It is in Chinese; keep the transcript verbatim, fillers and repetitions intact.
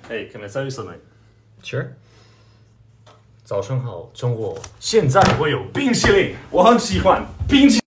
Hey, can I tell you something? Sure. 早晨好，中国现在我有冰淇淋，我很喜欢冰淇淋。